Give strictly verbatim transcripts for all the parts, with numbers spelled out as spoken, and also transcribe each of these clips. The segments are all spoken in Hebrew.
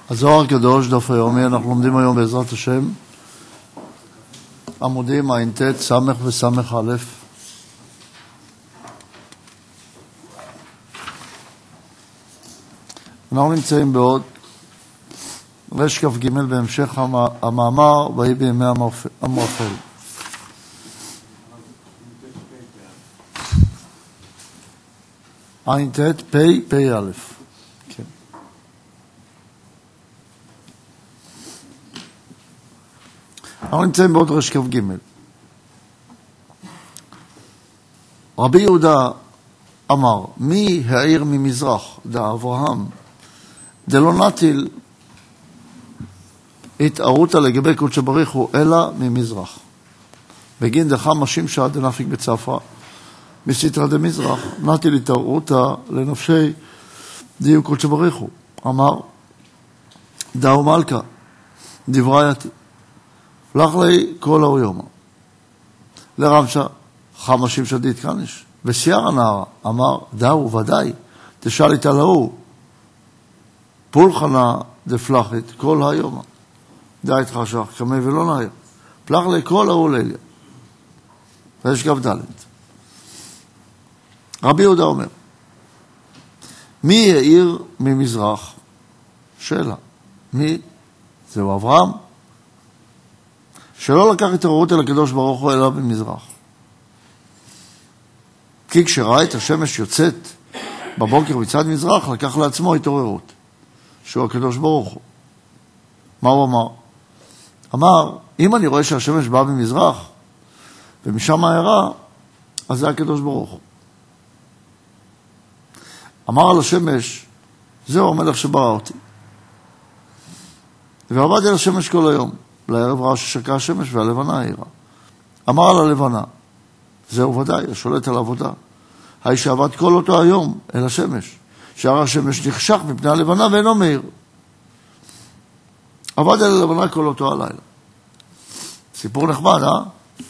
הזוהר הקדוש, דף היומי, אנחנו לומדים היום בעזרת השם עמודים ע"ט, סמך וסמך א'. אנחנו נמצאים בעוד רש כ"ג בהמשך המאמר ויהי בימי המואפל. ע"ט פ' פ' א'. כן. אנחנו נמצאים בעוד רש כ"ג. רבי יהודה אמר, מי העיר ממזרח? דא אברהם. דלא נטיל התערותא לגבי קודשא בריך הוא אלא ממזרח. בגין דחמא שמשא דנפיק בצפרא מסתרא דמזרח נטיל התערותא לנפשי דיוק קודשא בריך הוא. אמר דאו מלכה דברייתי לך לי כל האויומה לרמשא חמא שמשא דאיתקניש וסייר הנערה אמר דאו ודאי תשאל איתה להוא פולחנה דפלחית כל היומה דא יתחשך כמי ולא נעיר פלח לי כל ההוא ליליה. ויש גב ד'. רבי יהודה אומר, מי העיר ממזרח? שאלה. מי? זהו אברהם. שלא לקח התעוררות אל הקדוש ברוך הוא אלא ממזרח. כי כשראה את השמש יוצאת בבוקר מצד מזרח, לקח לעצמו התעוררות, שהוא הקדוש ברוך הוא. מה הוא אמר? אמר, אם אני רואה שהשמש באה ממזרח, ומשם הערה, אז זה הקדוש ברוך הוא. אמר על השמש, זהו המלך שברא אותי. ועבד על השמש כל היום. לערב ראה ששקעה השמש והלבנה העירה. אמר על הלבנה, זהו ודאי, השולט על העבודה. האיש שעבד כל אותו היום אל השמש. שער השמש נחשך מפני הלבנה ואינו מאיר. עבד על הלבנה כל אותו הלילה. סיפור נחמד, אה?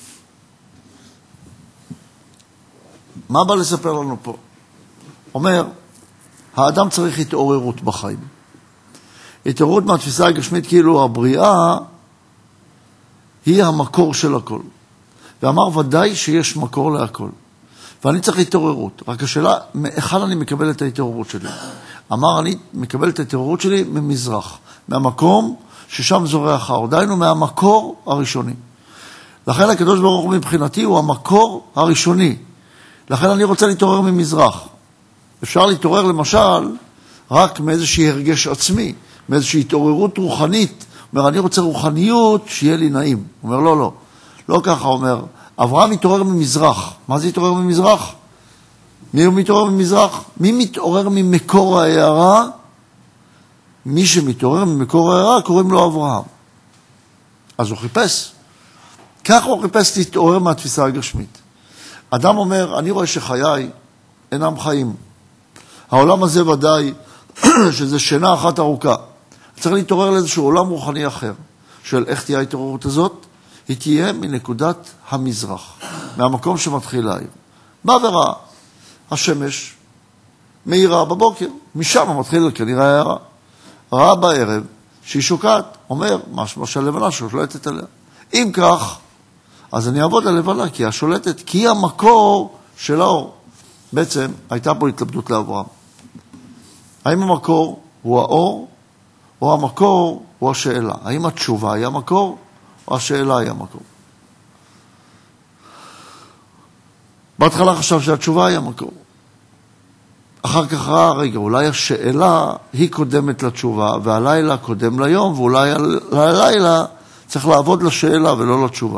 מה בא לספר לנו פה? אומר, האדם צריך התעוררות בחיים. התעוררות מהתפיסה הגשמית כאילו הבריאה היא המקור של הכל. ואמר ודאי שיש מקור להכל. ואני צריך התעוררות. רק השאלה, מאיכן אני מקבל את ההתעוררות שלי? אמר, אני מקבל את ההתעוררות שלי ממזרח. מהמקום ששם זורח האור. דהיינו מהמקור הראשוני. לכן הקדוש ברוך הוא מבחינתי הוא המקור הראשוני. לכן אני רוצה להתעורר ממזרח. אפשר להתעורר למשל רק מאיזושהי הרגש עצמי, מאיזושהי התעוררות רוחנית. אומר, אני רוצה רוחניות שיהיה לי נעים. אומר, לא, לא. לא ככה, אומר, אברהם מתעורר ממזרח. מה זה התעורר ממזרח? מי הוא מתעורר ממזרח? מי מתעורר ממקור ההערה? מי שמתעורר ממקור ההערה קוראים לו אברהם. אז הוא חיפש. ככה הוא חיפש להתעורר מהתפיסה הגשמית. אדם אומר, אני רואה שחיי אינם חיים. העולם הזה ודאי שזה שינה אחת ארוכה. צריך להתעורר לאיזשהו עולם רוחני אחר. של איך תהיה ההתעוררות הזאת? היא תהיה מנקודת המזרח, מהמקום שמתחיל להעיר. בא וראה, השמש מאירה בבוקר, משם מתחיל כנראה הערה. ראה בערב שהיא שוקעת, אומר, משמע שהלבנה שולטת עליה. אם כך, אז אני אעבוד על לבנה, כי היא השולטת, כי היא המקור של האור. בעצם הייתה פה התלבטות לאברהם. האם המקור הוא האור, או המקור הוא השאלה? האם התשובה היא המקור, או השאלה היא המקור? בהתחלה חשב שהתשובה היא המקור. אחר כך ראה, רגע, אולי השאלה היא קודמת לתשובה, והלילה קודם ליום, ואולי הלילה צריך לעבוד לשאלה ולא לתשובה.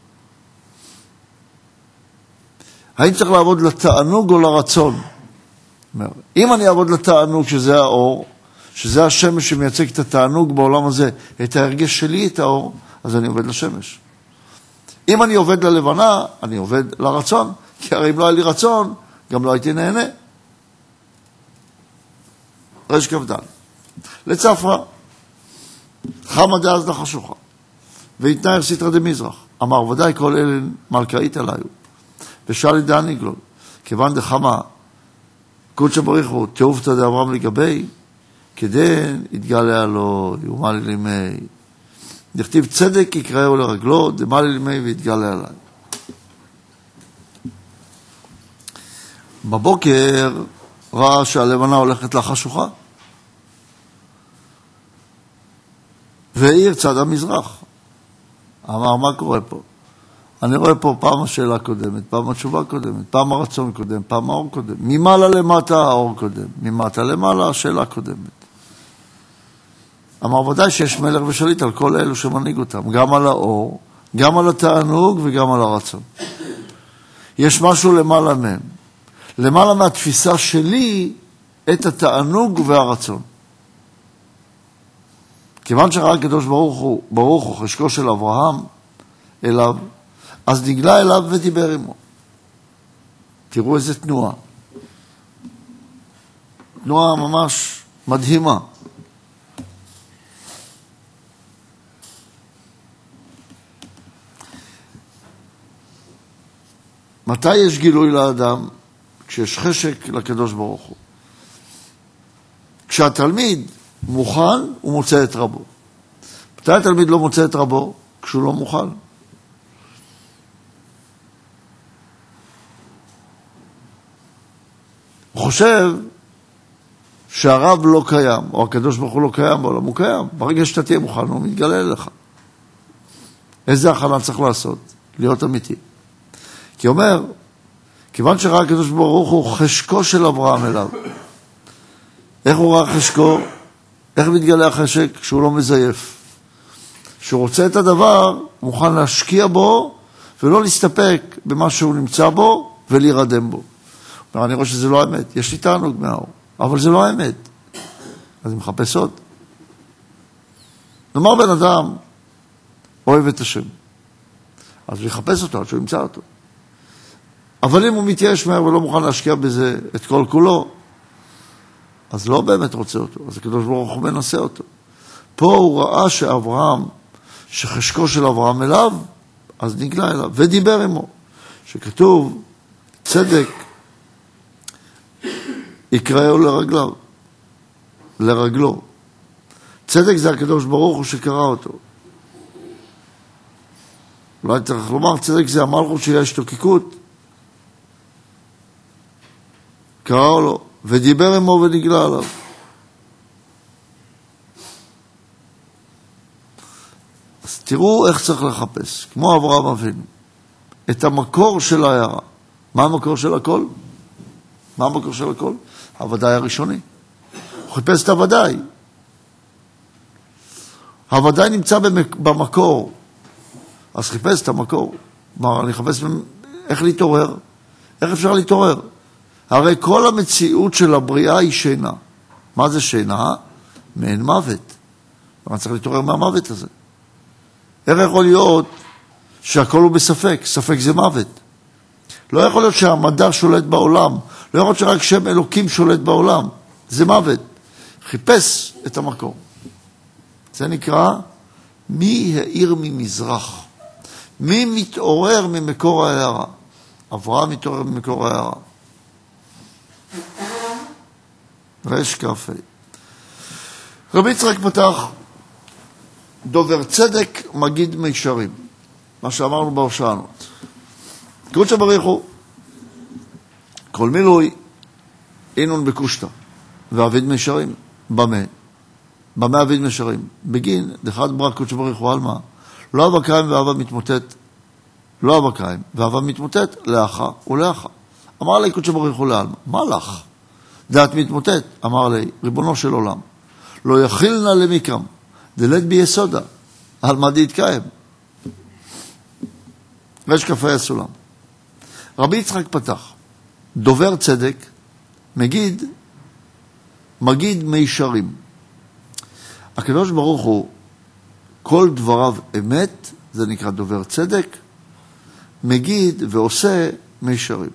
האם צריך לעבוד לתענוג או לרצון? אם אני אעבוד לתענוג, שזה האור, שזה השמש שמייצג את התענוג בעולם הזה, את ההרגש שלי, את האור, אז אני עובד לשמש. אם אני עובד ללבנה, אני עובד לרצון, כי הרי אם לא היה לי רצון, גם לא הייתי נהנה. רש כ"ד. לצפרא, חמא דאז לחשוכה, והתנער סתרא דמזרח. אמר, ודאי כל אלה מלכאית עליו. ושאלי דן יגלול, כיוון דחמא קודשא בריך הוא תעופתא דאברהם לגבי, כדין יתגלה לו, יאמר לי לימי. דכתיב צדק יקראו לרגלו, דמה לי לימי ויתגלה עליי. בבוקר ראה שהלבנה הולכת לחשוכה, והעיר צד המזרח. אמר, מה קורה פה? אני רואה פה פעם השאלה קודמת, פעם התשובה קודמת, פעם הרצון קודם, פעם האור קודם. ממעלה למטה האור קודם, ממטה למעלה השאלה קודמת. אמר, ודאי שיש מלך ושליט על כל אלו שמנהיג אותם, גם על האור, גם על התענוג וגם על הרצון. יש משהו למעלה מהם. למעלה מהתפיסה שלי את התענוג והרצון. כיוון שראה הקדוש ברוך הוא, ברוך הוא חשקו של אברהם אליו, אז נגלה אליו ודיבר עמו. תראו איזה תנועה. תנועה ממש מדהימה. מתי יש גילוי לאדם? כשיש חשק לקדוש ברוך הוא. כשהתלמיד מוכן, הוא מוצא את רבו. מתי התלמיד לא מוצא את רבו? כשהוא לא מוכן. הוא חושב שהרב לא קיים, או הקדוש ברוך הוא לא קיים בעולם, הוא קיים. ברגע שאתה תהיה מוכן, הוא מתגלה לך. איזה הכנה צריך לעשות? להיות אמיתי. כי אומר, כיוון שראה הקדוש ברוך הוא חשקו של אברהם אליו. איך הוא ראה חשקו? איך מתגלה החשק? שהוא לא מזייף. שהוא רוצה את הדבר, מוכן להשקיע בו, ולא להסתפק במה שהוא נמצא בו, ולהירדם בו. אומר, אני רואה שזה לא האמת. יש לי תענוג מהאור, אבל זה לא האמת. אז אני מחפש עוד. נאמר בן אדם, אוהב את השם. אז הוא יחפש אותו, עד שהוא ימצא אותו. אבל אם הוא מתייאש מהר ולא מוכן להשקיע בזה את כל כולו, אז לא באמת רוצה אותו. אז הקדוש ברוך הוא מנסה אותו. פה הוא ראה שאברהם, שחשקו של אברהם אליו, אז נגלה אליו, ודיבר עמו. שכתוב, צדק יקראו לרגליו, לרגלו. צדק זה הקדוש ברוך הוא שקרא אותו. אולי צריך לומר, צדק זה המלכות שיש השתוקקות. קראו לו, ודיבר עמו ונגלה עליו. אז תראו איך צריך לחפש, כמו אברהם אבינו, את המקור של ההערה. מה המקור של הכל? מה המקור של הכל? הוודאי הראשוני. הוא חיפש את הוודאי. הוודאי נמצא במקור. אז חיפש את המקור. מה, אני חפש איך להתעורר? איך אפשר להתעורר? הרי כל המציאות של הבריאה היא שינה. מה זה שינה? מעין מוות. אני צריך להתעורר מהמוות הזה. איך יכול להיות שהכל הוא בספק? ספק זה מוות. לא יכול להיות שהמדע שולט בעולם. לא יכול להיות שרק שם אלוקים שולט בעולם. זה מוות. חיפש את המקור. זה נקרא מי העיר ממזרח. מי מתעורר ממקור ההערה? אברהם מתעורר ממקור ההערה. רש קפה. רבי יצחק פתח, דובר צדק מגיד מישרים. מה שאמרנו בהושענות. קודש בריך הוא, כל מילוי אינון בקושטה, ועביד מישרים. במה? במה עביד מישרים? בגין, דחד ברק קודש בריך הוא אלמה, לא אבא קיים ואבא מתמוטט, לא אבא קיים ואבא מתמוטט לאחה ולאחה. אמר לי קודש בריך הוא לאלמה, מה לך? דעת מתמוטט, אמר לי, ריבונו של עולם, לא יכילנה למיקרם, דלת ביסודה, על מה דהתקיים. רש כפה הסולם. רבי יצחק פתח, דובר צדק, מגיד, מגיד מישרים. הקדוש ברוך הוא, כל דבריו אמת, זה נקרא דובר צדק, מגיד ועושה מישרים.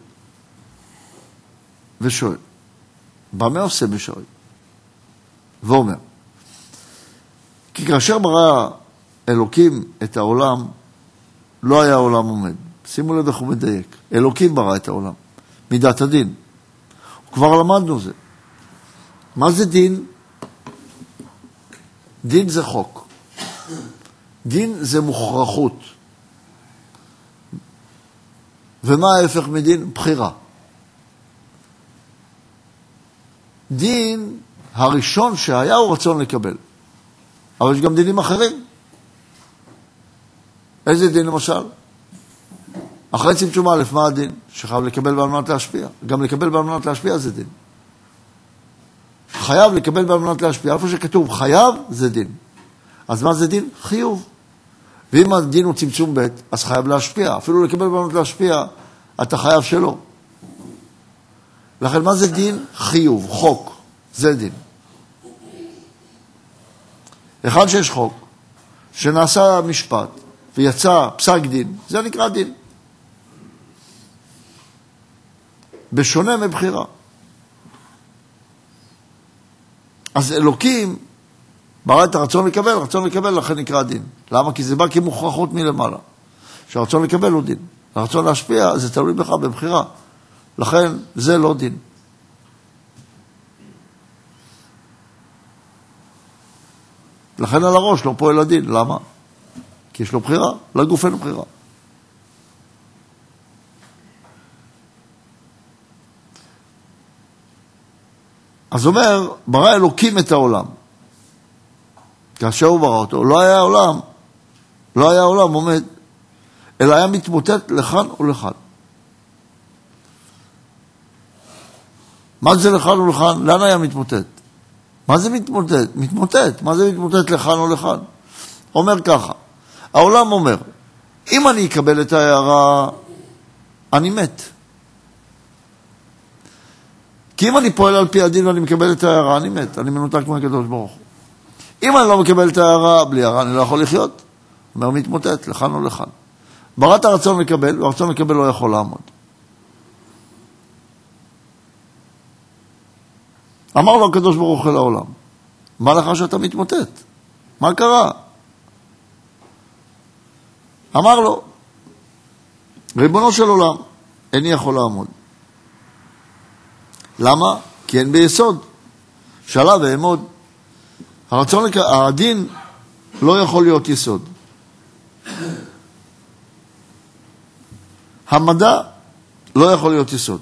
ושואל, במה עושה מישרים? ואומר, כי כאשר ברא אלוקים את העולם, לא היה העולם עומד. שימו לב איך הוא מדייק. אלוקים ברא את העולם, מידת הדין. כבר למדנו זה. מה זה דין? דין זה חוק. דין זה מוכרחות. ומה ההפך מדין? בחירה. דין הראשון שהיה הוא רצון לקבל. אבל יש גם דינים אחרים. איזה דין למשל? אחרי צמצום א', מה הדין? שחייב לקבל ועל מנת להשפיע. גם לקבל ועל מנת להשפיע זה דין. חייב לקבל ועל מנת להשפיע. איפה שכתוב חייב זה דין. אז מה זה דין? חיוב. ואם הדין הוא צמצום ב', אז חייב להשפיע. אפילו לקבל ועל מנת להשפיע, אתה חייב שלא. לכן מה זה דין? חיוב, חוק. זה דין. אחד שיש חוק, שנעשה משפט, ויצא פסק דין, זה נקרא דין. בשונה מבחירה. אז אלוקים ברא את הרצון לקבל, רצון לקבל לכן נקרא דין. למה? כי זה בא כמוכרחות מלמעלה. שהרצון לקבל הוא דין. הרצון להשפיע זה תלוי בך בבחירה. לכן זה לא דין. לכן על הראש לא פועל הדין. למה? כי יש לו בחירה, לגוף אין בחירה. אז אומר, ברא אלוקים את העולם. כאשר הוא ברא אותו, לא היה עולם, לא היה עולם עומד, אלא היה מתמוטט לכאן ולכאן. מה זה לכאן ולכאן? לאן היה מתמוטט? מה זה מתמוטט? מתמוטט. מה זה מתמוטט לכאן או לכאן? אומר ככה, העולם אומר, אם אני אקבל את ההערה, אני מת. כי אם אני פועל על פי הדין ואני מקבל את ההערה, אני מת. אני מנותק מהקדוש ברוך הוא. אם אני לא מקבל את ההערה, בלי הערה אני לא יכול לחיות. אומר, מתמוטט, לכאן או לכאן. בראת הרצון לקבל, והרצון לקבל לא יכול לעמוד. אמר לו הקדוש ברוך הוא אל העולם, מה לך שאתה מתמוטט? מה קרה? אמר לו, ריבונו של עולם, איני יכול לעמוד. למה? כי אין ביסוד. שאלה ואמוד. הרצון, לק... הדין לא יכול להיות יסוד. המדע לא יכול להיות יסוד.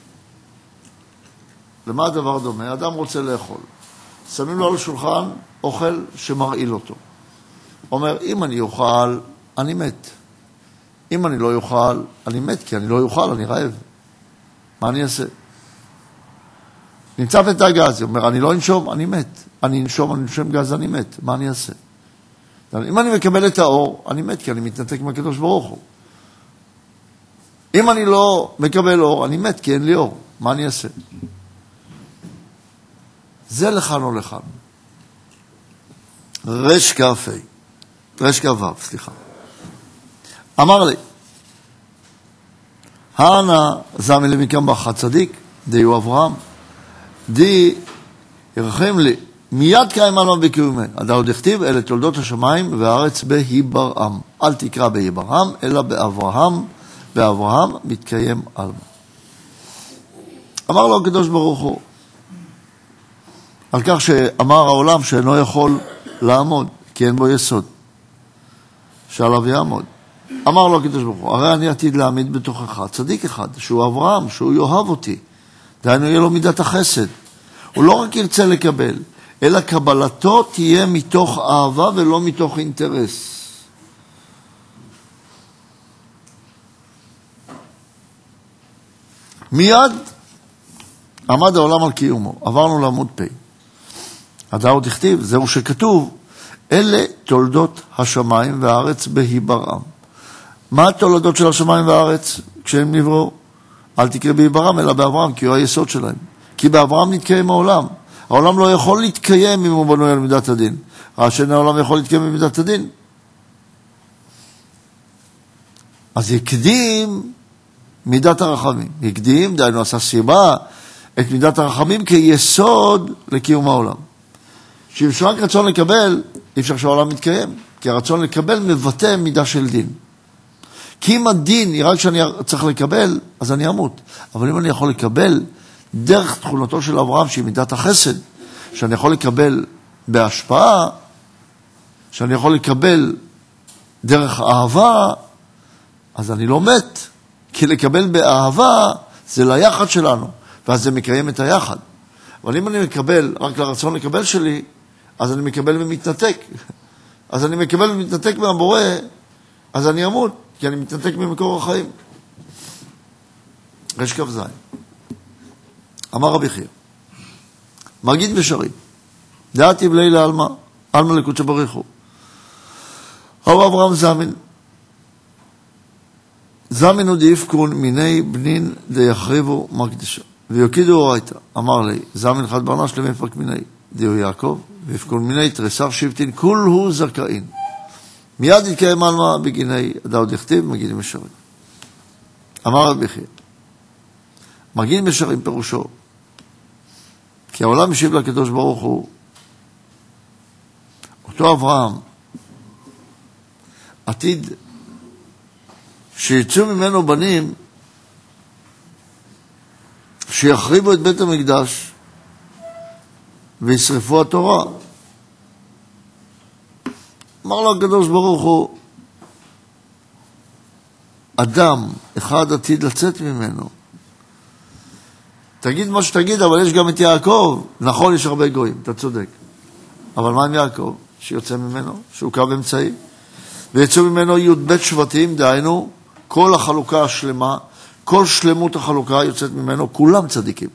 למה הדבר דומה? אדם רוצה לאכול. שמים לו על שולחן אוכל שמרעיל אותו. אומר, אם אני אוכל, אני מת. אם אני לא אוכל, אני מת, כי אני לא אוכל, אני רעב. מה אני אעשה? נמצא בתא גז, הוא אומר, אני לא אנשום, אני מת. אני אנשום, אני אנשום גז, אני מת. מה אני אעשה? אם אני מקבל את האור, אני מת, כי אני מתנתק מהקדוש ברוך הוא. אם אני לא מקבל אור, אני מת, כי אין לי אור. מה אני אעשה? זה לכאן או לכאן. רש כ"ה, רש כ"ו, סליחה. אמר לי, הנה זמי למקם בך צדיק, דיו אברהם, די ירחם לי, מיד קיים עלמם בקיומי. עד עוד הכתיב, אלה תולדות השמיים והארץ בהיברעם. אל תקרא בהיברעם, אלא באברהם, באברהם מתקיים עלמם. אמר לו הקדוש ברוך הוא, על כך שאמר העולם שאינו יכול לעמוד, כי אין בו יסוד, שעליו יעמוד. אמר לו הקדוש ברוך הוא, הרי אני עתיד להעמיד בתוכך צדיק אחד, שהוא אברהם, שהוא יאהב אותי. דהיינו יהיה לו מידת החסד. הוא לא רק ירצה לקבל, אלא קבלתו תהיה מתוך אהבה ולא מתוך אינטרס. מיד עמד העולם על קיומו. עברנו לעמוד פ'. עדה עוד הכתיב, זהו שכתוב, אלה תולדות השמיים והארץ בהיברעם. מה התולדות של השמיים והארץ כשהם נבראו? אל תקרא בהיברעם אלא באברהם, כי הוא היסוד שלהם. כי באברהם נתקיים העולם. העולם לא יכול להתקיים אם הוא בנוי על מידת הדין. השני העולם יכול להתקיים במידת הדין. אז יקדים מידת הרחמים. יקדים, דהיינו עשה סיבה, את מידת הרחמים כיסוד לקיום העולם. שאם שרק רצון לקבל, אי אפשר שהעולם מתקיים. כי הרצון לקבל מבטא מידה של דין. כי אם הדין היא רק שאני צריך לקבל, אז אני אמות. אבל אם אני יכול לקבל דרך תכונתו של אברהם, שהיא מידת החסד, שאני יכול לקבל בהשפעה, שאני יכול לקבל דרך אהבה, אז אני לא מת. כי לקבל באהבה זה ליחד שלנו, ואז זה מקיים את היחד. אבל אם אני מקבל רק לרצון לקבל שלי, אז אני מקבל ומתנתק. אז אני מקבל ומתנתק מהבורא, אז אני אמות, כי אני מתנתק ממקור החיים. רש כף זין. אמר רבי חייא, מגיד בשרי, דעתי בלי לעלמא, עלמא לקודשא בריך הוא. הרב אברהם זמין, זמינו דיפקון מיני בנין דיחריבו מקדשה, ויוקידו אורייתא, אמר לי, זמין חד ברנש למפק מיני, דיו יעקב, ויפקון מיני תרסר שבטין, כול הוא זכאין. מיד יתקיים עלמא בגיני, דאו דכתיב, מגידים בשרים. אמר רבי חייא, מגידים בשרים פירושו, כי העולם משיב לקדוש ברוך הוא, אותו אברהם, עתיד שיצאו ממנו בנים שיחריבו את בית המקדש וישרפו התורה. אמר לו הקדוש ברוך הוא, אדם אחד עתיד לצאת ממנו. תגיד מה שתגיד, אבל יש גם את יעקב. נכון, יש הרבה גויים, אתה צודק. אבל מה עם יעקב? שיוצא ממנו, שהוא קו אמצעי. ויצאו ממנו י' בית שבטים, דהיינו, כל החלוקה השלמה, כל שלמות החלוקה יוצאת ממנו, כולם צדיקים.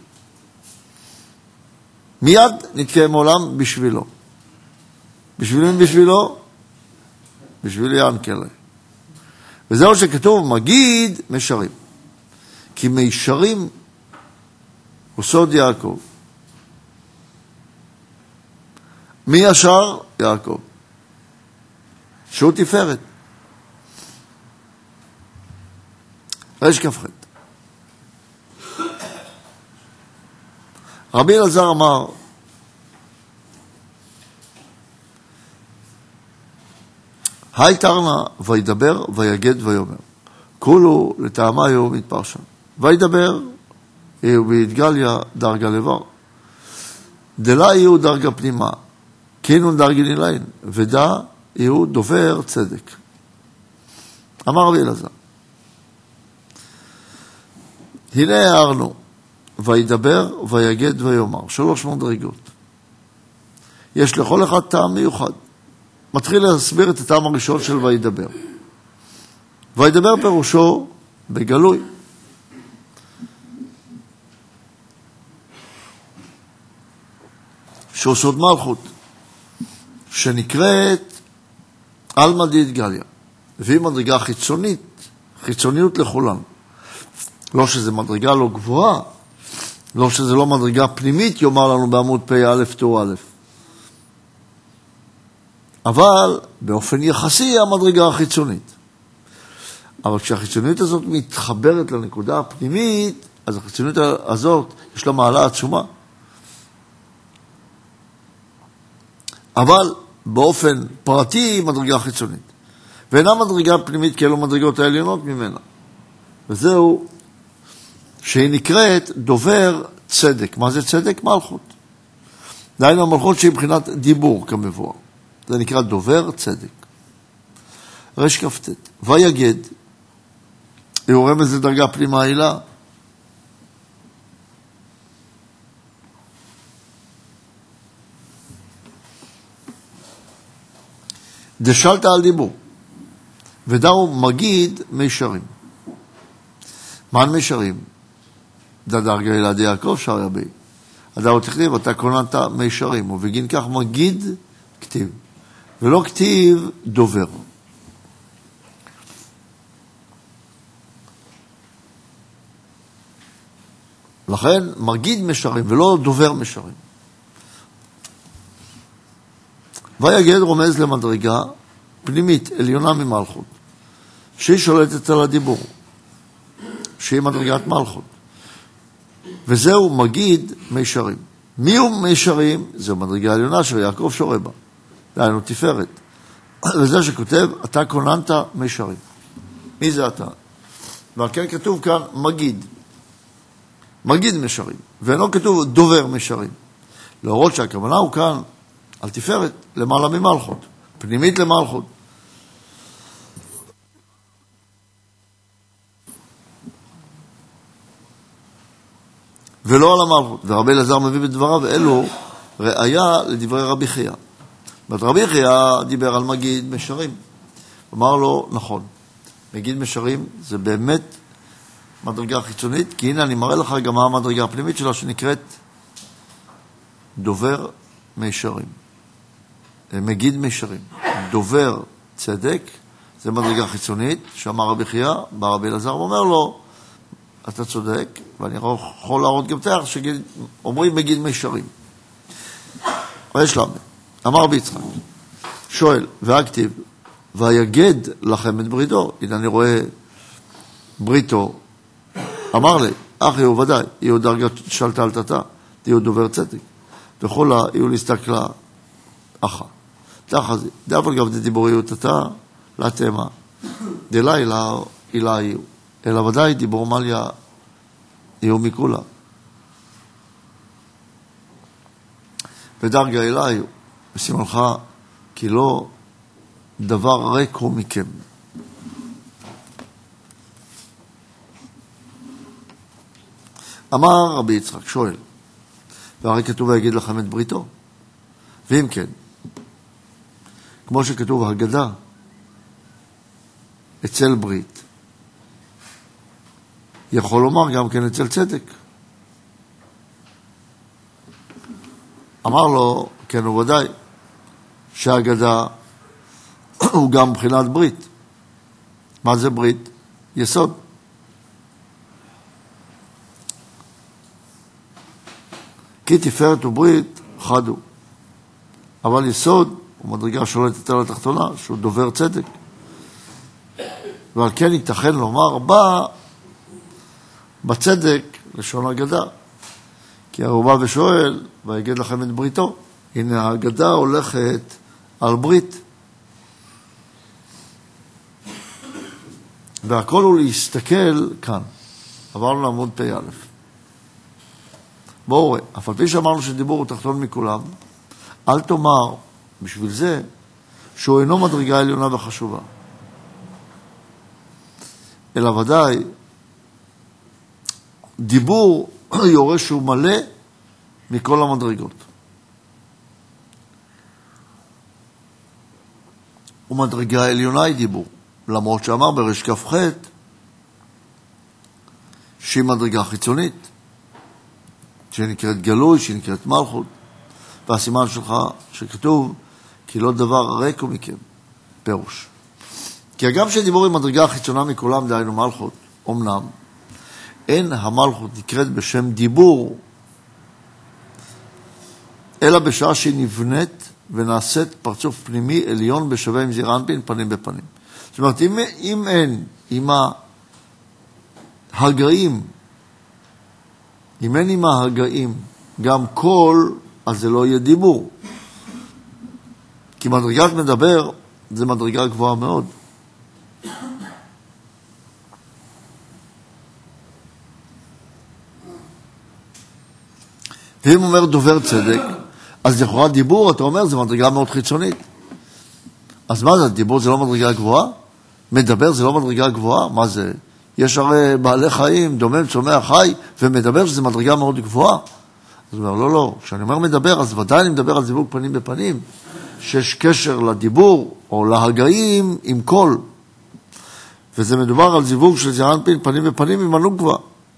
מיד נתקיים עולם בשבילו. בשביל מי בשבילו? בשביל ינקלה. וזהו שכתוב, מגיד משרים. כי מישרים הוא סוד יעקב. מי ישר? יעקב. שהוא תפארת. רש כ"ח. רבי אלעזר אמר, היי תרנה וידבר ויגד ויאמר, כולו לטעמה יהיו מתפרשן. וידבר ויתגליה דרגה לבר. דלה יהיו דרגה פנימה, כינון דרגי נילאין, ודע יהיו דובר צדק. אמר רבי אלעזר, הנה הערנו, וידבר ויגד ויאמר, שלוש מדרגות. יש לכל אחד טעם מיוחד. מתחיל להסביר את הטעם הראשון של וידבר. וידבר פירושו בגלוי. שהוא סוד מלכות, שנקראת עלמא דאיתגליא, והיא מדרגה חיצונית, חיצוניות לכולן. לא שזה מדרגה לא גבוהה, לא שזה לא מדרגה פנימית, יאמר לנו בעמוד פ"א טור א'. אבל באופן יחסי המדרגה החיצונית. אבל כשהחיצוניות הזאת מתחברת לנקודה הפנימית, אז החיצוניות הזאת יש לה מעלה עצומה. אבל באופן פרטי היא מדרגה חיצונית. ואינה מדרגה פנימית כאלו מדרגות העליונות ממנה. וזהו שהיא נקראת דובר צדק. מה זה צדק? מלכות. דהיינו המלכות שהיא מבחינת דיבור כמבואר. זה נקרא דובר צדק. רש כ"ט. ויגד. הוא רמז לדרגה פנימה העילה. דשלת על דיבור. ודאו מגיד מישרים. מה מישרים? דדרגה ילדי יעקב שר יבי. הדאו תכתיב, אתה כוננת מישרים. ובגין כך מגיד כתיב. ולא כתיב דובר. לכן מגיד משרים ולא דובר משרים. ויגד רומז למדרגה פנימית עליונה ממלכות, שהיא שולטת על הדיבור, שהיא מדרגת מלכות. וזהו מגיד מישרים. מי הוא מישרים? זהו מדרגה עליונה שיעקב שורה בה. דהיינו תפארת. וזה שכותב, אתה כוננת מישרים. מי זה אתה? ועל כן כתוב כאן מגיד. מגיד מישרים. ואינו כתוב דובר מישרים. להראות שהכוונה הוא כאן על תפארת למעלה ממלכות. פנימית למלכות. ולא על המלכות. ורבי אלעזר מביא בדבריו, אלו ראיה לדברי רבי חייא. רבי חייא דיבר על מגיד משרים. אמר לו, נכון, מגיד משרים זה באמת מדרגה חיצונית, כי הנה אני מראה לך גם מה המדרגה הפנימית שלה, שנקראת דובר מישרים. מגיד מישרים. דובר צדק, זה מדרגה חיצונית, שאמר רבי חייא, בא רבי אלעזר ואומר לו, אתה צודק, ואני יכול להראות גם תאר, שאומרים מגיד מישרים. ויש למה, אמר רבי יצחק, שואל, והכתיב, ויגד לכם את בריתו. הנה אני רואה בריתו, אמר לי, אחי הוא ודאי, יהיו דרגת שלטה על תתה, תהיו דובר צדק, וכולה יהיו להסתכלה אחת. תחזי, דאבל גב דדיבור יהיו תתה, לא תאמה, דלה אילה יהיו, אלא ודאי דיבור מליה יהיו מכולה. ודרגה אילה יהיו, וסימנך, כי לא דבר ריק הוא מכם. אמר רבי יצחק, שואל, והרי כתוב ויגיד לכם את בריתו. ואם כן, כמו שכתוב הגדה, אצל ברית, יכול לומר גם כן אצל צדק. אמר לו, כן הוא ודאי, שהגדה הוא גם מבחינת ברית. מה זה ברית? יסוד. כי תפארת וברית חד הוא. אבל יסוד הוא מדרגה שולטת על התחתונה, שהוא דובר צדק. ועל כן ייתכן לומר, בא בצדק לשון הגדה. כי הוא בא ושואל, ויגד לכם את בריתו. הנה ההגדה הולכת על ברית. והכל הוא להסתכל כאן. עברנו לעמוד פי א'. בואו רואה, אף על פי שאמרנו שדיבור הוא תחתון מכולם, אל תאמר בשביל זה שהוא אינו מדרגה עליונה וחשובה. אלא ודאי, דיבור יורש שהוא מלא מכל המדרגות. ומדרגה עליונה היא דיבור. למרות שאמר ברש כף חטא שהיא מדרגה חיצונית, שנקראת גלוי, שנקראת מלכות, והסימן שלך שכתוב כי לא דבר ריק מכם, פירוש. כי אגם שדיבור עם מדרגה חיצונה מכולם, דהיינו מלכות, אמנם, אין המלכות נקראת בשם דיבור, אלא בשעה שהיא נבנית ונעשית פרצוף פנימי עליון בשווה עם זעיר אנפין פנים בפנים. זאת אומרת, אם, אם אין, אם ההגאים, אם אין עם ההגאים גם קול, אז זה לא יהיה דיבור. כי מדרגת מדבר זה מדרגה גבוהה מאוד. ואם אומר דובר צדק, אז לכאורה דיבור, אתה אומר, זה מדרגה מאוד חיצונית. אז מה זה? דיבור זה לא מדרגה גבוהה? מדבר זה לא מדרגה גבוהה? מה זה? יש הרי בעלי חיים, דומם, צומח, חי, ומדבר שזה מדרגה מאוד גבוהה. אז הוא אומר, לא, לא, כשאני אומר מדבר, אז ודאי אני מדבר על זיווג פנים בפנים, שיש קשר לדיבור או להגאים עם קול. וזה מדובר על זיווג של זעיר אנפין פנים בפנים עם הנוגבה.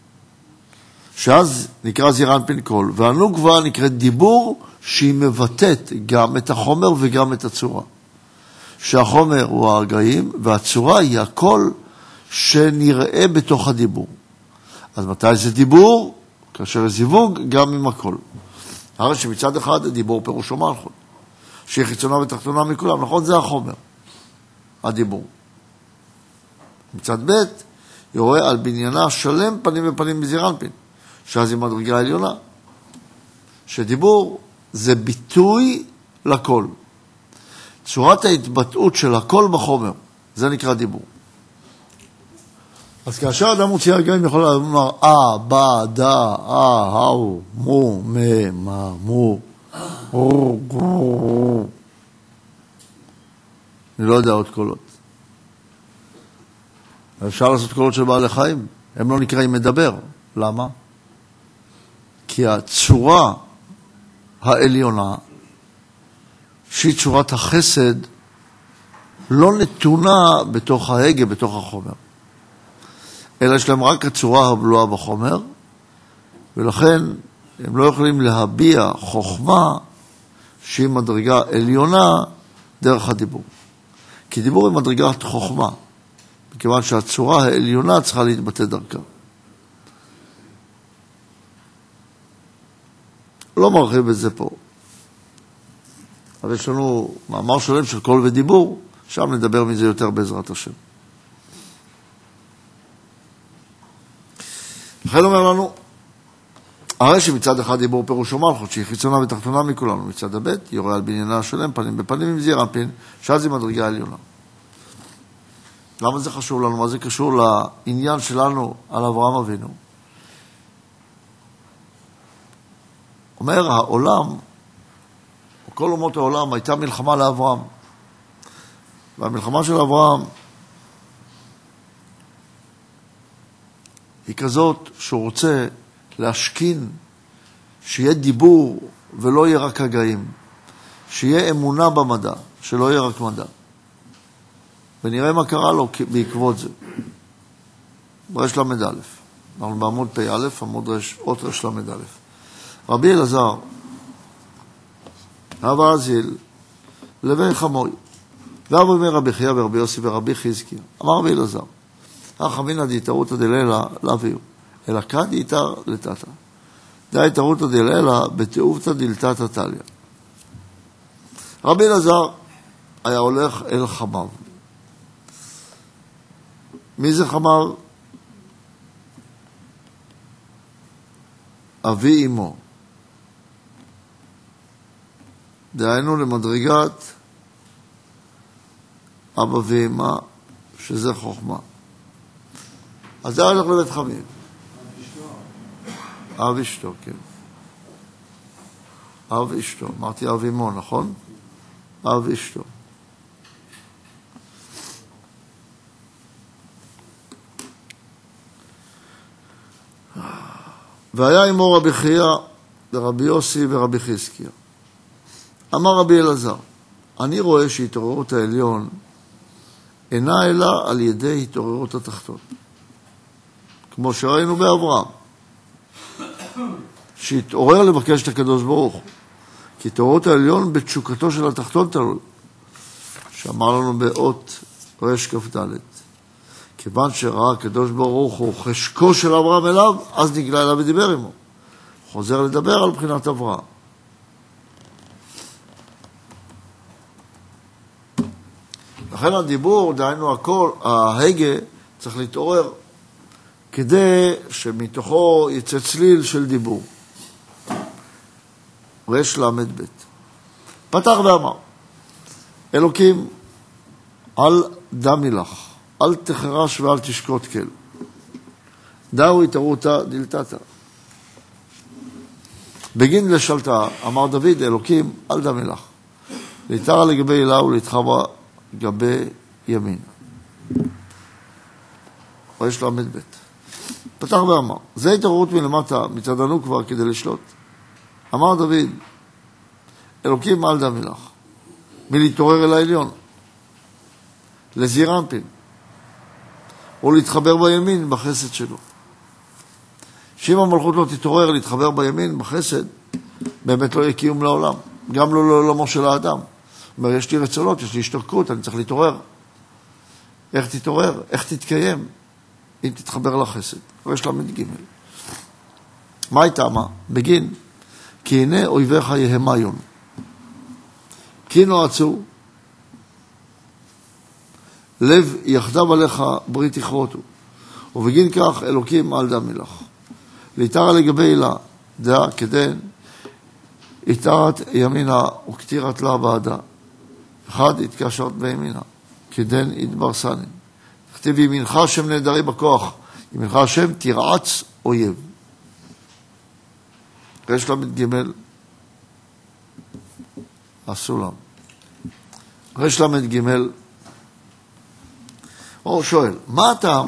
שאז נקרא זעיר אנפין קול, והנוגבה נקראת דיבור שהיא מבטאת גם את החומר וגם את הצורה. שהחומר הוא ההגאים והצורה היא הקול שנראה בתוך הדיבור. אז מתי זה דיבור? כאשר זיווג גם עם הקול. הרי שמצד אחד דיבור פירושו מלכות, שהיא חיצונה ותחתונה מכולם, נכון? זה החומר, הדיבור. מצד ב' יורה על בניינה שלם פנים ופנים בזעיר אנפין, שאז היא מדרגה עליונה. שדיבור זה ביטוי לקול. צורת ההתבטאות של הקול בחומר, זה נקרא דיבור. אז כאשר אדם מוציא הרגעים יכול לומר אה, בא, דה, אה, האו, מו, מה, מה, מו, רו, גרו. אני לא יודע עוד קולות. אפשר לעשות קולות של בעלי חיים, הם לא נקראים מדבר. למה? כי הצורה העליונה, שהיא צורת החסד, לא נתונה בתוך ההגה, בתוך החומר. אלא יש להם רק הצורה הבלועה בחומר, ולכן הם לא יכולים להביע חוכמה שהיא מדרגה עליונה דרך הדיבור. כי דיבור היא מדרגת חוכמה, מכיוון שהצורה העליונה צריכה להתבטא דרכה. לא מרחיב את זה פה. אבל יש לנו מאמר שלם של קול ודיבור, שם נדבר מזה יותר בעזרת השם. לכן אומר לנו, הרי שמצד אחד דיבור פירושו מלכות, שהיא חיצונה ותחתונה מכולנו, מצד הבית, יורה על בניינה שלם, פנים בפנים עם זעיר אנפין, שאז היא מדרגה עליונה. למה זה חשוב לנו? מה זה קשור לעניין שלנו על אברהם אבינו? אומר העולם, כל אומות העולם, הייתה מלחמה לאברהם. והמלחמה של אברהם היא כזאת שהוא רוצה להשכין, שיהיה דיבור ולא יהיה רק הגאים, שיהיה אמונה במדע, שלא יהיה רק מדע. ונראה מה קרה לו בעקבות זה. רש למד א', אנחנו בעמוד פ' א', עמוד רש, אות רש למד א'. רבי אלעזר, אבא אזיל, לבי חמוי, ואבא אומר רבי חייא ורבי יוסי ורבי חזקיה. אמר רבי אלעזר, אך אמינא דהיתרותא דלילה לאוויר, אלא כאן דהיתר לטאטא. דהיתרותא דלילה בתעובתא דלתתא תליא. רבי אלעזר היה הולך אל חמיו. מי זה חמיו? אבי אמו. דהיינו למדרגת אבא ואמא, שזה חוכמה. אז זה הולך לבית חמיו. אב אשתו, כן. אב אשתו. אמרתי אב אמו, נכון? אב אשתו. והיה עמו רבי חייא ורבי יוסי ורבי חזקיה. אמר רבי אלעזר, אני רואה שהתעוררות העליון אינה אלא על ידי התעוררות התחתון. כמו שראינו באברהם, שהתעורר לבקש את הקדוש ברוך. כי התעוררות העליון בתשוקתו של התחתון תלוי. שאמר לנו באות רש כ"ד. כיוון שראה הקדוש ברוך הוא חשקו של אברהם אליו, אז נגלה אליו ודיבר עמו. חוזר לדבר על בחינת אברהם. לכן הדיבור, דהיינו הכל, ההגה, צריך להתעורר, כדי שמתוכו יצא צליל של דיבור. רש למד בית. פתח ואמר, אלוקים, אל דמי לך, אל תחרש ואל תשקוט כל. דאו התעורותא דלתתא. בגין לשלטה, אמר דוד, אלוקים, אל דמי לך. להתערה לגבי הילה ולהתחברה לגבי ימין. רש למד בית. פתח ואמר, זה התעוררות מלמטה, מצדנו כבר כדי לשלוט. אמר דוד, אלוקים אל דמי לך, מלהתעורר אל העליון, לזעיר אנפין, או להתחבר בימין בחסד שלו. שאם המלכות לא תתעורר להתחבר בימין בחסד, באמת לא יהיה קיום לעולם, גם לא לעולמו של האדם. אומר, יש לי רצונות, יש לי השתוקקות, אני צריך להתעורר. איך תתעורר? איך תתקיים? אם תתחבר לחסד. רש למד ג'. מה הייתה מה? בגין, כי הנה אויביך יהמיון. כי נועצו, לב יחדיו עליך ברית יכרותו. ובגין כך אלוקים אל דמי לך. להתערה לגבי הילה, דעה כדן, התערת ימינה וכתירת לה בעדה. אחד התקשרת בימינה, כדן התברסנים. כתב ימינך השם נהדרי בכוח, ימינך השם תרעץ אויב. רש למד ג' הסולם. רש למד ג' הוא שואל, מה הטעם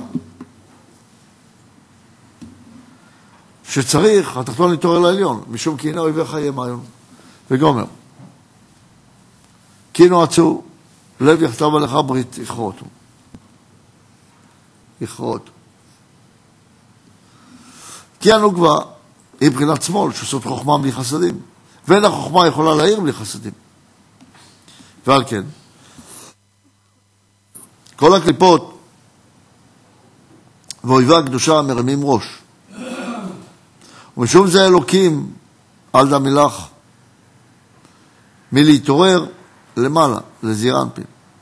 שצריך התחתון להתעורר לעליון, משום כי הנה אויביך יהיה מעיון, וגומר. כי נועצו, לב יכתב עליך ברית, יכרות הוא. יכרות. כי הנוגבה היא בחינת שמאל, שעושות חוכמה בלי חסדים, ואין החוכמה יכולה להעיר בלי חסדים. ועל כן, כל הקליפות ואויבי הקדושה מרמים ראש. ומשום זה אלוקים על דם מלח מלהתעורר למעלה, לזעיר אנפין.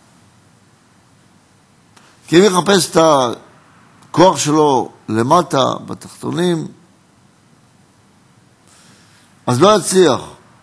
כי אם יחפש את הכוח שלו למטה, בתחתונים, אז לא יצליח.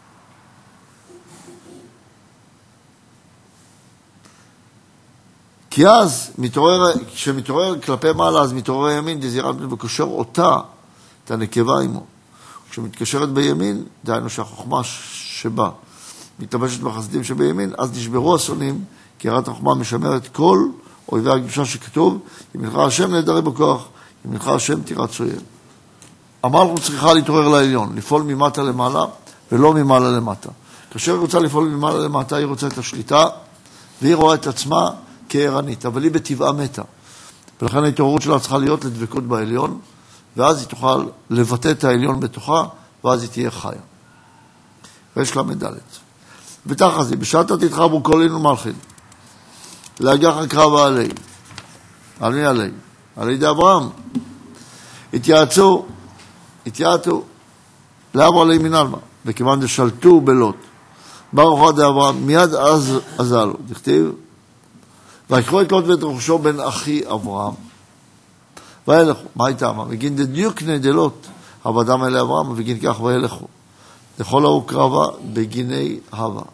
כי אז, מתעורר, כשמתעורר כלפי מעלה, אז מתעורר ימין, דזעיר אנפין, וקושר אותה, את הנקבה עמו. כשמתקשרת בימין, דהיינו שהחוכמה שבה מתלבשת בחסדים שבימין, אז נשברו השונאים, כי יראת החוכמה משמרת כל אויבי הקדושה שכתוב, ימינך השם נהדרי בכוח, ימינך השם תירץ אויב. המלכות צריכה להתעורר לעליון, לפעול ממטה למעלה, ולא ממעלה למטה. כאשר היא רוצה לפעול ממעלה למטה, היא רוצה את השליטה, והיא רואה את עצמה כערנית, אבל היא בטבעה מתה. ולכן ההתעוררות שלה צריכה להיות לדבקות בעליון, ואז היא תוכל לבטא את העליון בתוכה, ואז היא תהיה חיה. ויש לה מדלת. ותחת זה, בשעת תתחברו כל אינו מלכין, להגח הקרב עלי. על מי עלי? על ידי אברהם. התייעצו, התייעצו, לאברהם עלי מן אלמה, וכיוון דשלטו בלוט. ברוך עד אברהם, מיד אז עזלו, תכתיב, ויקחו את לוט ואת רכושו בן אחי אברהם, וילכו, מה הייתה? וגין דדיוקנה דלוט, עבדם אלי אברהם, וגין כך וילכו. לכל ההוא קרבה בגיני הווה.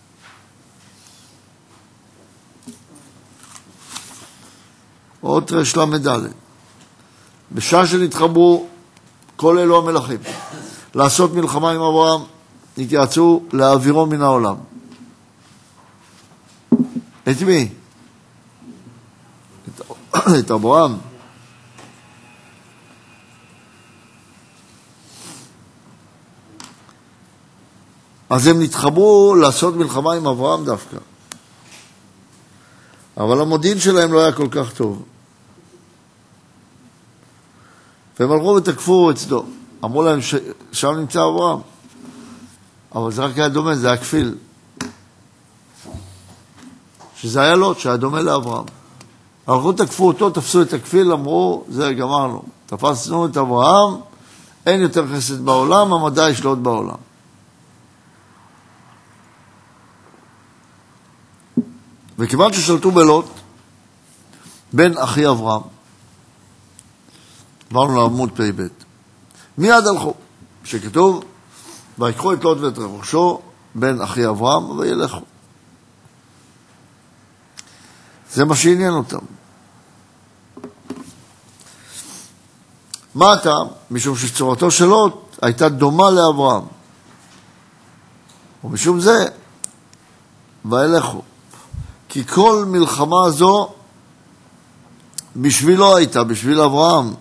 עוד רש למדלת. בשעה שנתחברו כל אלו המלכים, לעשות מלחמה עם אברהם, נתייעצו להעבירו מן העולם. את מי? את, את אברהם. אז הם נתחברו לעשות מלחמה עם אברהם דווקא. אבל המודיעין שלהם לא היה כל כך טוב. והם הלכו ותקפו את סדום. אמרו להם ששם נמצא אברהם. אבל זה רק היה דומה, זה היה כפיל. שזה היה לוט, שהיה דומה לאברהם. הלכו תקפו אותו, תפסו את הכפיל, אמרו, זה גמרנו. תפסנו את אברהם, אין יותר חסד בעולם, המדע ישלוט בעולם. וכיוון ששלטו בלוט, בן אחי אברהם, עברנו לעמוד פי בית, מיד הלכו, שכתוב, ויקחו את לוט ואת רכושו, בן אחי אברהם, וילכו. זה מה שעניין אותם. מה הטעם? משום שצורתו של לוט הייתה דומה לאברהם. ומשום זה, וילכו. כי כל מלחמה זו בשבילו הייתה, בשביל אברהם.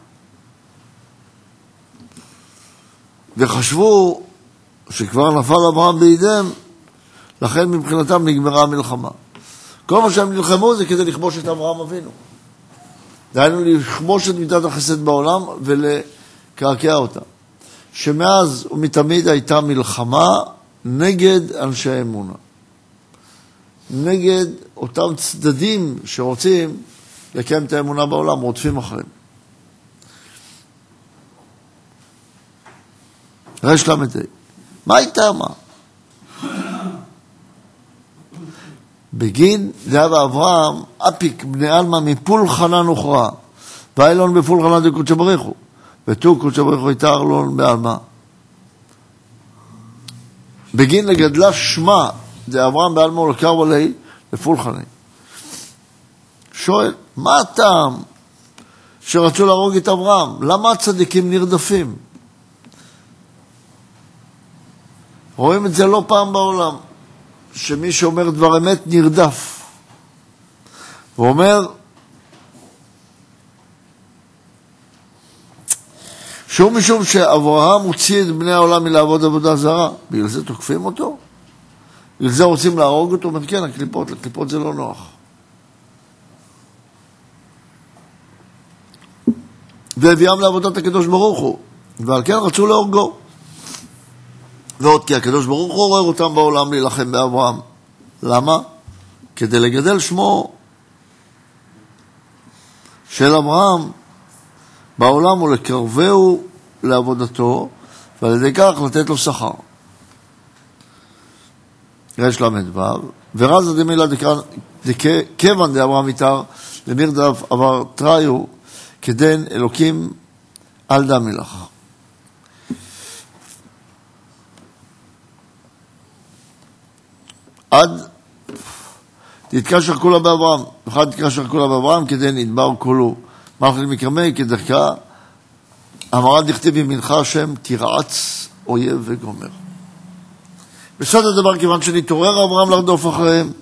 וחשבו שכבר נפל אברהם בידיהם, לכן מבחינתם נגמרה המלחמה. כל מה שהם נלחמו זה כדי לכבוש את אברהם אבינו. דהיינו לכבוש את מידת החסד בעולם ולקעקע אותה. שמאז ומתמיד הייתה מלחמה נגד אנשי האמונה. נגד אותם צדדים שרוצים לקיים את האמונה בעולם, רודפים אחריהם. רש למדי. מה הייתה מה? בגין דאב אברהם, אפיק בני אלמה מפולחנה נוכרה, ואילון בפולחנה דקודשא בריך הוא, ותו קודשא בריך הוא הייתה ארלון באלמה. בגין לגדלה שמה, דאברהם באלמה ולקר ולי, לפולחנה. שואל, מה הטעם שרצו להרוג את אברהם? למה הצדיקים נרדפים? רואים את זה לא פעם בעולם, שמי שאומר דבר אמת נרדף. הוא אומר, שוב משום שאברהם הוציא את בני העולם מלעבוד עבודה זרה, בגלל זה תוקפים אותו? בגלל זה רוצים להרוג אותו? אומר, כן, הקליפות, לקליפות זה לא נוח. והביאם לעבודת הקדוש ברוך הוא, ועל כן רצו להורגו. ועוד כי הקדוש ברוך הוא עורר אותם בעולם להילחם באברהם. למה? כדי לגדל שמו של אברהם בעולם ולקרבהו לעבודתו, ועל ידי כך לתת לו שכר. רש למד ו' ורזה דמילה דכיוון דאברהם יתר למירדף עבר תראיו כדן אלוקים על דם מלך. עד תתקשר כולה באברהם, אחד תתקשר כולה באברהם כדן ידבר כולו מלכי מקרמי כדרכה אמרה דכתיב ימינך השם תירעץ אויב וגומר. בסוד הדבר כיוון שנתעורר אברהם לרדוף אחריהם,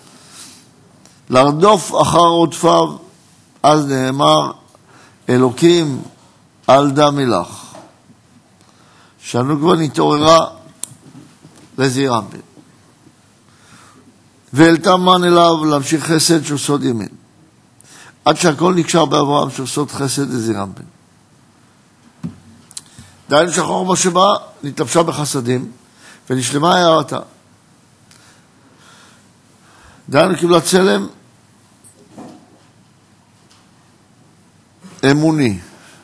לרדוף אחר עודפיו, אז נאמר אלוקים על דם מלך. שהנוקבה נתעוררה לזעירם בן. והעלתה מן אליו להמשיך חסד שהוא סוד ימין. עד שהכל נקשר באברהם שהוא סוד חסד לזעירם בן. דהיינו שהחוכמה שבה נתלבשה בחסדים ונשלמה הערתה. דהיינו קיבלה צלם אמוני.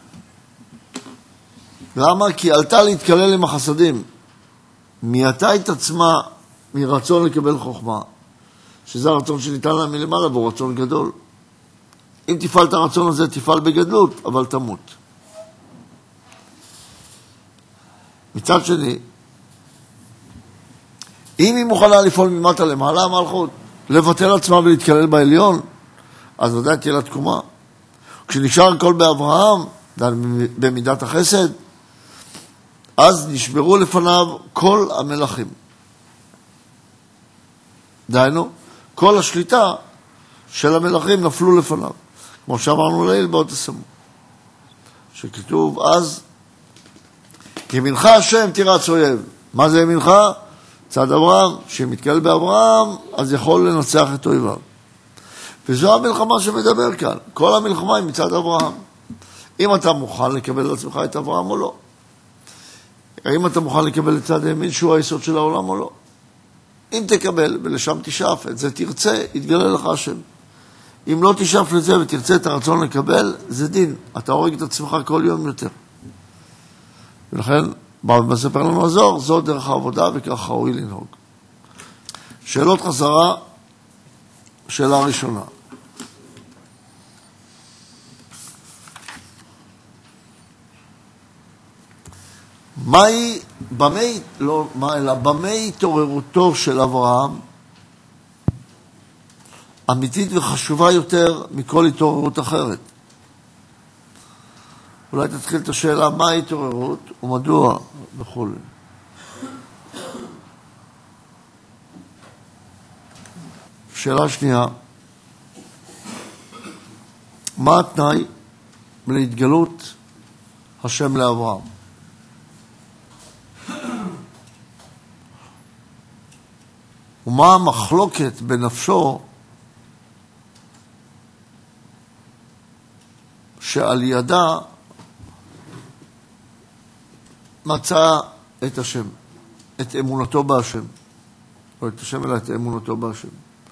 למה? כי עלתה להתקלל עם החסדים. מייתה את עצמה מרצון לקבל חוכמה, שזה הרצון שניתן לה מלמעלה, והוא רצון גדול. אם תפעל את הרצון הזה, תפעל בגדלות, אבל תמות. מצד שני, אם היא מוכנה לפעול ממטה למעלה המלכות, לבטל עצמה ולהתקלל בעליון, אז ודאי תהיה לה תקומה. כשנשאר הכל באברהם, במידת החסד, אז נשברו לפניו כל המלכים. דהיינו, כל השליטה של המלכים נפלו לפניו. כמו שאמרנו לעיל באות הסמוך. שכתוב אז, ימינך השם תירץ אויב. מה זה ימינך? צד אברהם. שמתקל באברהם, אז יכול לנצח את אויביו. וזו המלחמה שמדבר כאן. כל המלחמה היא מצד אברהם. אם אתה מוכן לקבל לעצמך את אברהם או לא. האם אתה מוכן לקבל את צד הימין שהוא היסוד של העולם או לא. אם תקבל ולשם תשאף, את זה תרצה, יתגלה לך השם. אם לא תשאף לזה ותרצה את הרצון לקבל, זה דין. אתה הורג את עצמך כל יום יותר. ולכן, מספר לנו הזוהר, זו דרך העבודה וכך ראוי לנהוג. שאלות חזרה, שאלה ראשונה. מהי, במי, לא מה אלא, במי התעוררותו של אברהם אמיתית וחשובה יותר מכל התעוררות אחרת? אולי תתחיל את השאלה, מה ההתעוררות ומדוע וכו'. שאלה שנייה, מה התנאי להתגלות השם לאברהם? ומה המחלוקת בנפשו שעל ידה מצא את השם, את אמונתו בהשם, או את השם אלא את אמונתו בהשם.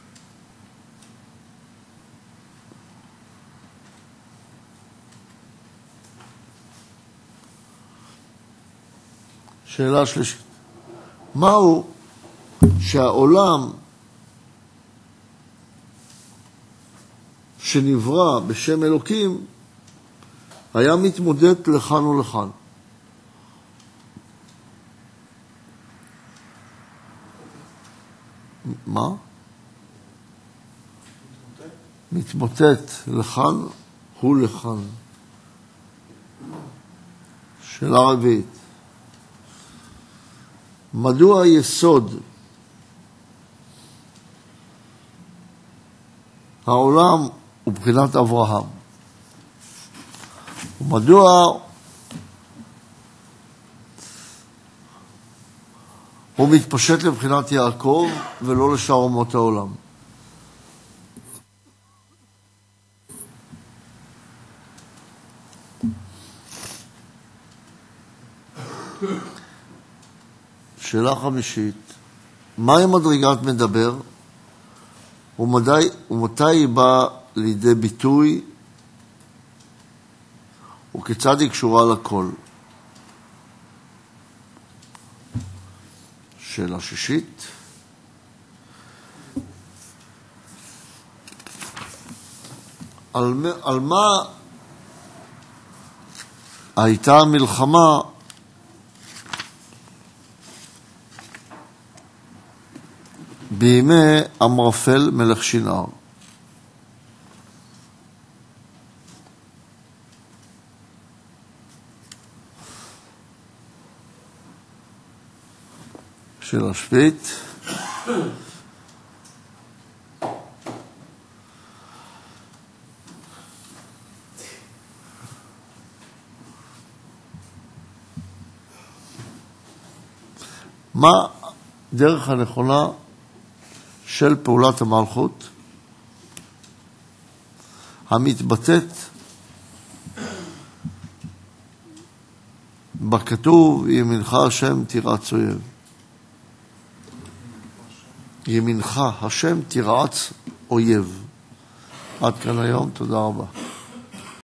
שאלה שלישית, מהו שהעולם שנברא בשם אלוקים היה מתמודד לכאן ולכאן? מה? מתמוטט לכאן הוא לכאן. שאלה רביעית, מדוע יסוד העולם הוא בחינת אברהם? ומדוע הוא מתפשט לבחינת יעקב ולא לשאר אומות העולם. שאלה חמישית, מהי מדרגת מדבר ומתי, ומתי היא באה לידי ביטוי וכיצד היא קשורה לכל? שאלה שישית, על, על מה הייתה המלחמה בימי אמרפל מלך שנער? שאלה שביעית, מה דרך הנכונה של פעולת המלכות המתבטאת בכתוב ימינך השם תירץ אויב? ימינך השם תירץ אויב. עד כאן היום, תודה רבה.